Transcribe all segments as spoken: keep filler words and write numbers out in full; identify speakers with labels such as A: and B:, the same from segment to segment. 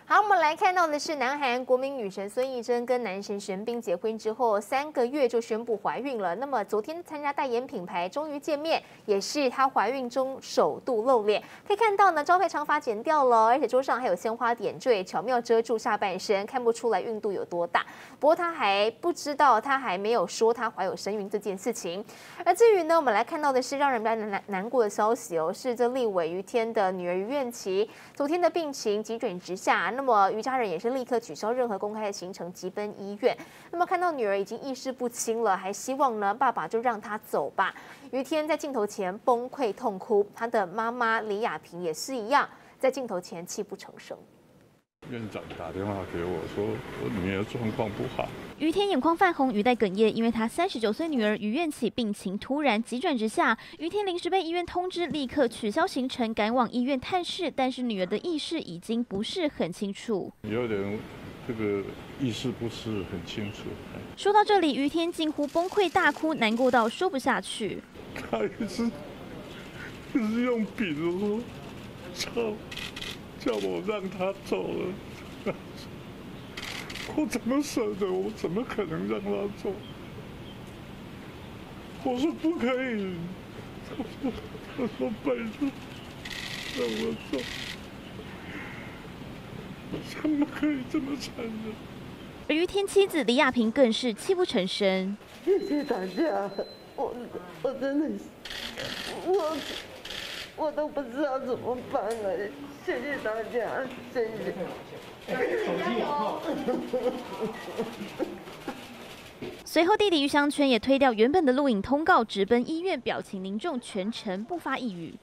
A: 好，我们来看到的是南韩国民女神孙艺珍跟男神玄彬结婚之后三个月就宣布怀孕了。那么昨天参加代言品牌终于见面，也是她怀孕中首度露脸。可以看到呢，招牌长发剪掉了，而且桌上还有鲜花点缀，巧妙遮住下半身，看不出来孕肚有多大。不过她还不知道，她还没有说她怀有身孕这件事情。而至于呢，我们来看到的是让人比较难难过的消息哦，是这立委于天的女儿于愿琪昨天的病情急转直下。那么于家人也是立刻取消任何公开的行程，急奔医院。那么看到女儿已经意识不清了，还希望呢爸爸就让她走吧。于天在镜头前崩溃痛哭，她的妈妈李雅萍也是一样，在镜头前泣不成声。
B: 院长打电话给我说，我女儿状况不好。
C: 于天眼眶泛红，语带哽咽，因为他三十九岁女儿于愿琪病情突然急转直下。于天临时被医院通知，立刻取消行程，赶往医院探视，但是女儿的意识已经不是很清楚，
B: 有点这个意识不是很清楚。
C: 说到这里，于天近乎崩溃大哭，难过到说不下去。
B: 他也是，就是用笔子说，操。叫我让他走了，我怎么舍得？我怎么可能让他走？我说不可以，他说他说拜托让我走，怎么可以这么残忍？
C: 而于天妻子李雅萍更是泣不成声。
D: 谢谢大家，我我真的我。我都不知道怎么办了，谢谢大家，谢谢。
C: 随后，弟弟于祥全也推掉原本的录影通告，直奔医院，表情凝重，全程不发一语。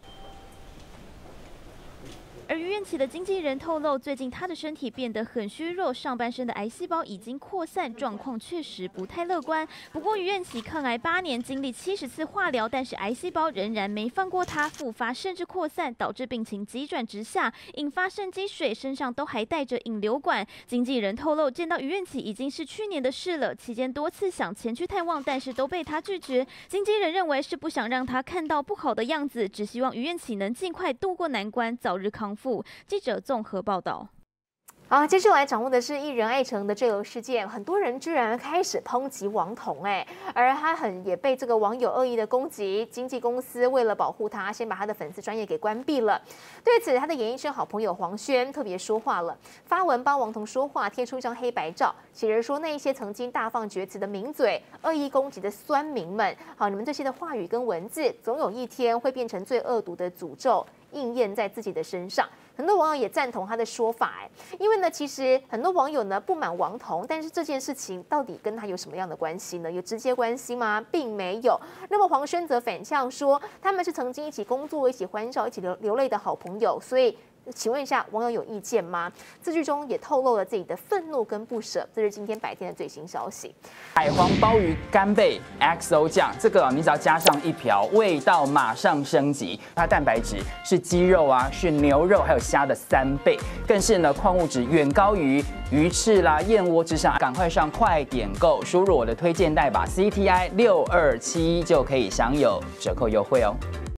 C: 而于愿琪的经纪人透露，最近她的身体变得很虚弱，上半身的癌细胞已经扩散，状况确实不太乐观。不过，于愿琪抗癌八年，经历七十次化疗，但是癌细胞仍然没放过她，复发甚至扩散，导致病情急转直下，引发肾积水，身上都还带着引流管。经纪人透露，见到于愿琪已经是去年的事了，期间多次想前去探望，但是都被她拒绝。经纪人认为是不想让她看到不好的样子，只希望于愿琪能尽快度过难关，早日康复。记者综合报道。
A: 好，接下来掌握的是艺人艾成的坠楼事件，很多人居然开始抨击王彤，哎，而他很也被这个网友恶意的攻击，经纪公司为了保护他，先把他的粉丝专页给关闭了。对此，他的演艺圈好朋友黄轩特别说话了，发文帮王彤说话，贴出一张黑白照，写着说那一些曾经大放厥词的名嘴、恶意攻击的酸民们，好，你们这些的话语跟文字，总有一天会变成最恶毒的诅咒，应验在自己的身上。很多网友也赞同他的说法，哎，因为呢，其实很多网友呢不满王彤，但是这件事情到底跟他有什么样的关系呢？有直接关系吗？并没有。那么黄轩则反向说，他们是曾经一起工作、一起欢笑、一起流流泪的好朋友，所以。请问一下，网友有意见吗？字句中也透露了自己的愤怒跟不舍，这是今天白天的最新消息。
E: 海皇鲍鱼干贝 X O 酱，这个你只要加上一瓢，味道马上升级。它蛋白质是鸡肉啊，是牛肉还有虾的三倍，更是呢矿物质远高于鱼翅啦、燕窝之上。赶快上快点购，输入我的推荐代码 C T I 六二七就可以享有折扣优惠哦。